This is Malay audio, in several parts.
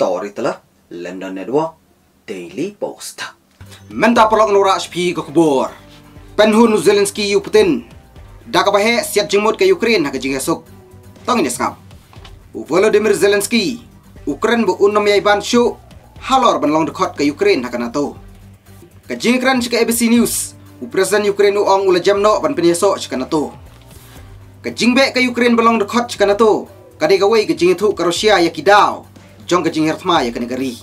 story telah London Network Daily Post. Menta pelok nura HP ke kubur. Penhun Zelensky yu Putin. Dak bahe siat jengmut ke Ukraine hak jing esok. Tong ini skap. Volodymyr Zelensky Ukraine bu unam yaiban syu halor banlong dekot ke Ukraine hak NATO. Ke jing Ukraine ke ABC News. Presiden Ukraine uang ula jamno ban penyesok ke NATO. Ke jing be ke Ukraine banlong dekot ke NATO. Kadai gawai ke jing itu ke Rusia ya kidau. Jong ke jing hertma ya ke negeri.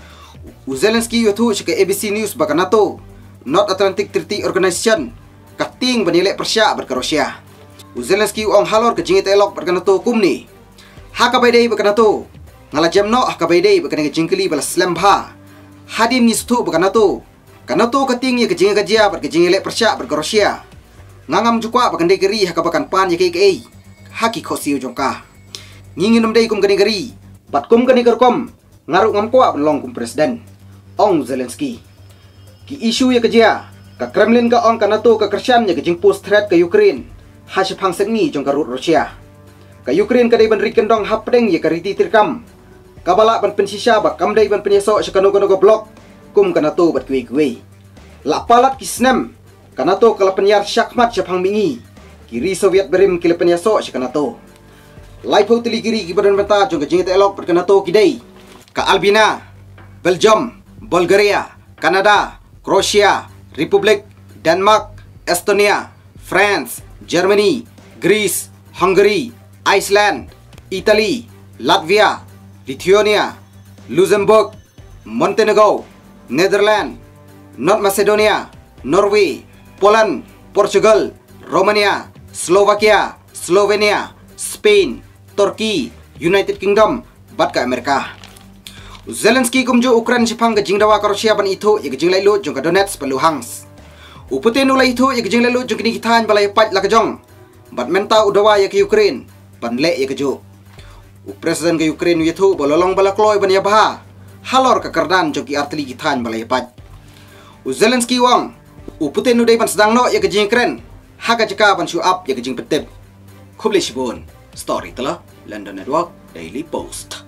Zelensky yu tu ke ABC News baka NATO North Atlantic Treaty Organization kating banilek Persia berke Rusia. Zelensky ong halor ke jing elok berke NATO kumni. Haka baidai berke NATO ngala jamno haka baidai berke jing keli balas lembha. Hadim ni stu berke NATO. Ka NATO kating ya ke jing gajia berke jing elek Persia berke Rusia. Ngangam jukwa berke negeri haka bakan pan ya ke haki khosiu jongka. Ngingin namdai kum ke negeri. Bat kum ke negeri kom ngaruk ngam kuat belong kum presiden ong Zelensky ki isu ya kerja ka Kremlin ka ong ka NATO ka Kersian ya ke post threat ke Ukraine hasip hang sengi jong ka Rusia ka Ukraine ka dai ban riken dong hapdeng ya ka riti tirkam ka bala ban pensisya ba kam dai ban penyesok sa kano blok kum ka NATO bat kuwi la palat ki snem ka NATO ka penyar syakmat sa hang mingi kiri Soviet berim ki penyesok sa NATO lai pau tili kiri ki badan benta jong ka jing elok per ka NATO kidai ka Albania, Belgium, Bulgaria, Kanada, Croatia, Republik, Denmark, Estonia, France, Germany, Greece, Hungary, Iceland, Italy, Latvia, Lithuania, Luxembourg, Montenegro, Netherlands, North Macedonia, Norway, Poland, Portugal, Romania, Slovakia, Slovenia, Spain, Turkey, United Kingdom, bat ka Amerika. Zelensky kumju Ukraine sipang ke jingdawa ka Rusia ban itu ya ke jinglai lu jong ka Donetsk pa Luhansk. Putin ulai itu ya ke jinglai lu jong kini kitan balai pat la ka jong. Bat menta udawa ya ke Ukraine ban le ya ke ju. Presiden ke Ukraine itu bololong bala kloy ban ya bah. Halor ka kardan jong ki artili kitan balai pat. Zelensky wang Putin udai ban sedang no ya ke jing Ukraine. Haka jika ban show up ya ke jing petip. Kubli shibun. Story telah London Network Daily Post.